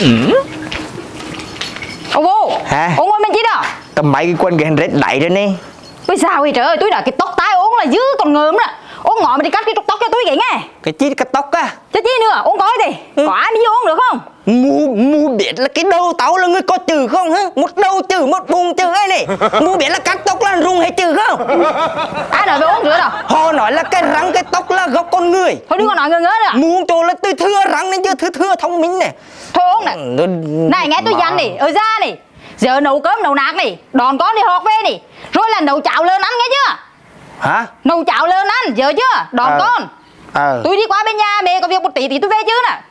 Ông vô hả? Ông ngồi bên chi đó? Tầm mấy cái quần cái rết đẩy rồi nè. Bây sao vậy trời ơi, tôi đã cái tóc tai uống là dữ còn ngợm đó. Uống ngồi mà đi cắt cái tóc cho tôi kỹ nghe. Cái chi cắt tóc á? Chứ chi nữa, uống coi đi. Có ai mới vô uống được không? Mu biết là cái đầu tao là người có chữ không hả? Một đầu chữ, một bụng chữ ấy này. Mu biết là cắt tóc là rung hết chữ không? Ai nói về uống rửa đâu? Họ nói là cái răng cái tóc là gốc con người. Thôi đừng có nói người nữa à. Mu chỗ là tôi thưa răng nên chưa thưa thông minh này. Thôi uống này. Này nghe tôi dặn đi, ở ra đi. Giờ nấu cơm nấu nạc đi, đòn con đi học về đi. Rồi là nấu cháo lớn ăn nghe chưa? Hả? Nấu cháo lớn ăn, giờ chưa? Đòn con. Tôi đi qua bên nhà mẹ có việc một tí thì tôi về chứ nè.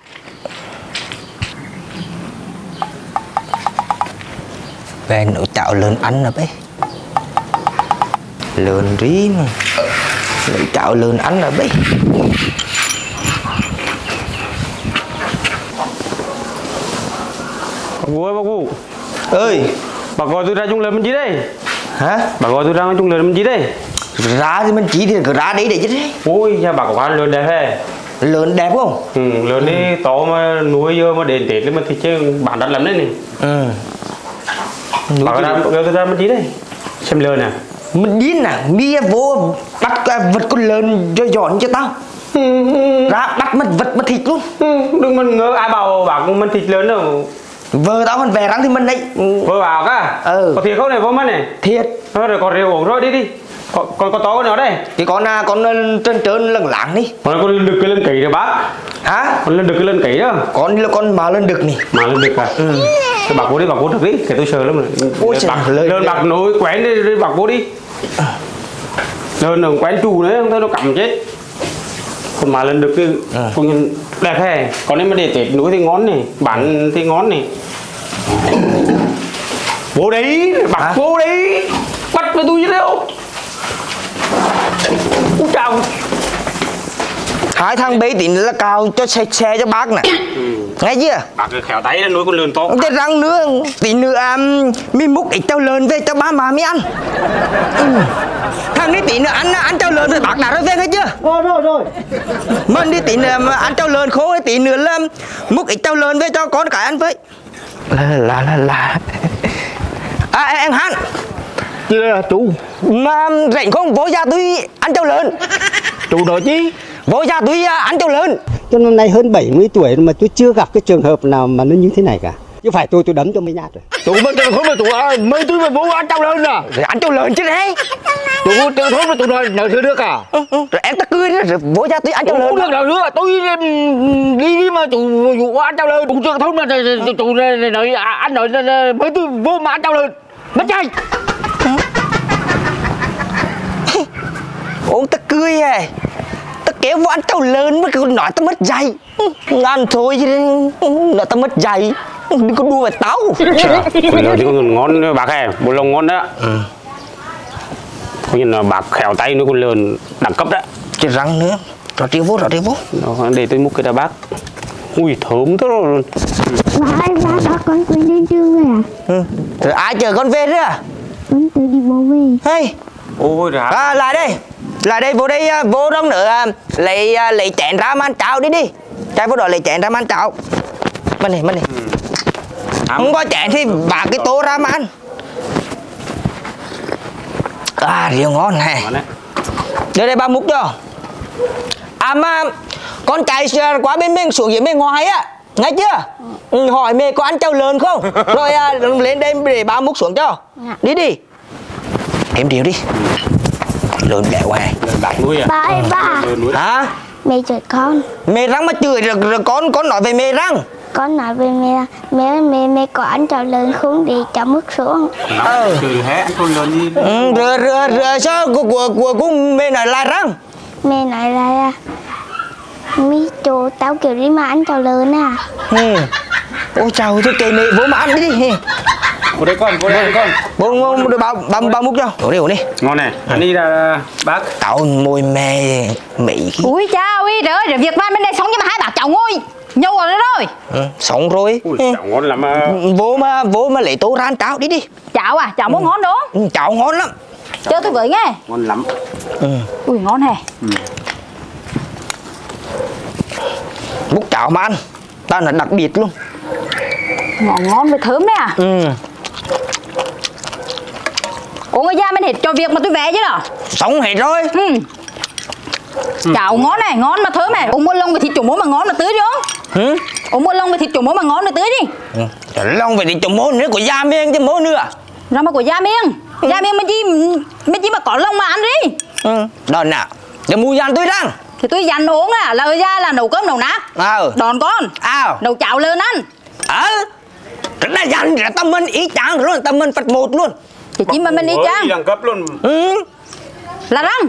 Về nấu cháo lớn ăn nè bé. Lớn rí mà. Nấu cháo lớn ăn nè bé. Bác Vũ ơi, bác Vũ ơi, bác gọi tôi ra chung lời mình chí đây. hả? Bác gọi tôi ra chung lời mình chí đây. Ra thì mình chỉ thì cứ ra đấy để chứ đấy. Ôi, nhà bác có khoan lớn đẹp hè. Lớn đẹp không? Lớn đi to mà nuôi vô mà đến Tết mà thì chứ bán đắt lắm đấy này. Bác gọi tôi ra mình chí đây. Xem lớn nè. Mình đi nè, mi vô bắt vật con lớn cho dọn cho tao. Ra bắt mất vật mất thịt luôn. Đừng mình ngờ ai bảo bác mình thịt lớn đâu. Vợ tao còn về răng thì mình đấy. Vợ bảo cả. Có thiệt không này vô mắt này? Thiệt. Rồi còn rượu uống rồi đi đi. Còn có to con nào đây? Cái con trơn trơn lằng lạng đi. Con lần đực cái lần cấy rồi bác. Hả? Con lần đực cái lần cấy đó. Con là con mà lần đực này. Mà lần đực à? Cái bác vô đi, bác vô được đi. Cái tôi sợ lắm rồi. Ôi trời ơi. Lần bác nối quen đi, bác vô đi. Lần nó quen chủ đấy, không thôi nó cầm chết. Còn mà lần đực cái con đẹp hè. Còn nếu mà để Tết núi thì ngon này, bán thì ngon này. Vô đấy, bác vô đấy. Bắt với tôi chứ đâu. Ôi chào. Hai thằng bấy tín là cào cho xe cho bác này. Nghe chưa? Bác cứ khéo tay nuôi con lợn to. Cái răng nữa, tí nữa mi múc ít trâu lợn về cho ba má mi ăn. Thằng đi tí nữa ăn trâu lợn rồi bác đã rồi về nghe chưa? Rồi. Mình đi tí nữa mà ăn trâu lợn khô tí nữa là múc ít trâu lợn về cho con cái ăn với. Là. Em Han. Chưa chú. Mà rảnh không vô gia tôi ăn trâu lợn. Chú nói chứ. Vô gia tôi ăn trâu lợn. Cho năm nay hơn 70 tuổi mà tôi chưa gặp cái trường hợp nào mà nó như thế này cả. Chứ phải tôi đấm cho mấy nhát rồi. Chú mà không mà chú mấy tôi mà vô ăn trâu lợn à? Rồi ăn trâu lợn chứ đấy. Chú không mà tôi nói nợ thừa được à? Rồi em ta cười rồi vô gia tôi ăn trâu lợn. Không được nào nữa, tôi đi mà chú ăn trâu lợn. Chú chưa thốt mà chú nói ăn nói mấy tôi vô mà ăn trâu lợn. Mất chay. Ông ta cười à. Ta kéo vô ăn trâu lợn mà còn nói ta mất dạy. Ăn thôi chứ nó ta mất dạy. Đừng có đùa với tao. Con lợn thì con ngon bác hè, bộ lông ngon đó. Có như là bác khéo tay nuôi con lợn đẳng cấp đó. Cái răng nữa. Rõ rượu vô. Để tôi múc cái đá bác. Ui thơm thế rồi. Ba con quên lên trường rồi à? Rồi ai chờ con về nữa à? Con tự đi bộ về. Hey. Ôi ra. Lại đây vô đây vô trong nữa lấy chén ra mà ăn cháo đi. Trai vô đó lấy chén ra mà ăn cháo. Bên này. Không có chén thì bà cái tô ra mà ăn. Rượu ngon này. Đây ba múc cho. Mà con chạy qua bên mình xuống dưới bên ngoài á. Nghe chưa? Hỏi mẹ có ăn trâu lợn không? Rồi lên đây để ba múc xuống cho. Đi. Em điều đi. Lợn béo này. Lợn bác nuôi à? Ba ơi ba. Hả? Mẹ chửi con. Mẹ răng mà chửi rồi con nói về mẹ răng. Con nói về mẹ có ăn trâu lợn không để cho mức xuống. Chửi hết ăn con lợn gì? Rồi sao của mẹ nói là răng? Mẹ nói là mi chú tao kiểu đi mà ăn trâu lợn à. Ôi chào thôi kệ mẹ vô mà ăn đi. Vô đây con. Bố ba múc cho. Uống đi. Ngon này, ăn đi ra bác. Tao môi mẹ Mỹ. Ui cha ơi trời ơi, việc van bên đây sống nhưng mà hai bà cháu ngồi nhau rồi đó rồi. Sống rồi. Ui chảo ngon lắm mà. Vô mà lấy tô ra ăn cháo đi. Cháo à, cháo muốn ngon đó. Cháo ngon lắm. Chơi tôi với nghe. Ngon lắm. Ui ngon hè. Múc cháo mà ăn. Tao là đặc biệt luôn. Ngon ngon với thơm đấy à. Ủa người ra bên hết cho việc mà tôi về chứ nào. Xong hết rồi. Chảo ngon này, ngon mà thơm này. Ông mua lông với thịt chủ mối mà ngon mà tưới đi không? Ông mua lông với thịt chủ mối mà ngon mà tưới đi. Long về thì chồng mố nữa của gia miên chứ mố nữa. Ra mà của gia miên. Gia miên mình chỉ mà có lông mà ăn đi. Đòn nào. Để mua dàn tôi răng. Thì tôi dặn uống à, là ở ra là nấu cơm nấu nát. Đòn con. Nấu chảo lớn ăn. Rất là dặn là tâm minh ý chang rồi, tâm minh Phật một luôn. Thì chỉ mà mình ý chang. Đẳng cấp luôn. Là răng.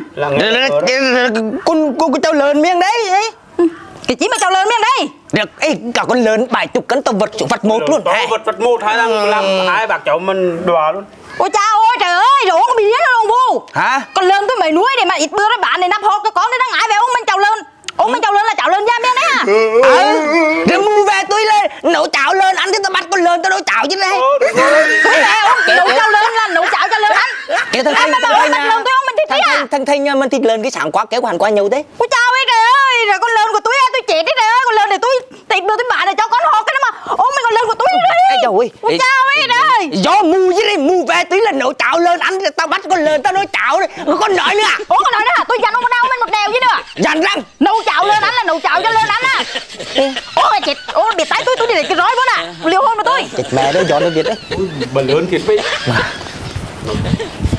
Con cháu lớn miếng đấy. Thì chỉ mà cháu lớn miếng đây. Được, cả con lớn 70 cân tàu vật chủ Phật một luôn. Phật một hay là làm hai bạc cháu mình đùa luôn. Ôi chao ơi trời ơi, đồ con bị điên đâu vô. Hả? Con lớn tôi mày nuôi để mà ít bữa đó bạn này nắp hộp cho con nó đang ngại về ông mình cháu lớn. Ông mình cháu lớn là cháu lớn gia miên đấy à? Rồi mua về tôi lên nấu cháo lớn ăn thì tao bắt con lớn tao nấu cháo chứ đây. Tôi về ông nấu cháo lớn là nấu cháo cho lớn ăn. Kìa thằng Thanh lớn tôi ông mình thịt à? Thanh mình thịt lớn cái sáng quá kéo hẳn qua nhiều thế. Ôi chao ơi trời ơi, rồi con lớn của tôi chết đấy trời ơi, con lớn để tôi tìm được tôi bạn này cho con hộp cái đó mà. Ôi mình con lớn của tôi đi. Ôi chao ơi trời. Do mua chứ đi, mua về tôi là nấu cháo lớn ăn thì tao bắt con lớn tao nấu cháo đấy. Con nói nữa à? Ủa con nói nữa hả? Tôi dặn ông đâu mình một đèo chứ nữa. Dặn răng. Nấu cháo lớn ăn là nấu cháo cho lớn ăn à. Ôi chết, ôi biệt tay tôi đi để cái rối quá nè. Liều hôn mà tôi. Chết mẹ đấy, gió nó biết đấy. Bà lớn thiệt vậy.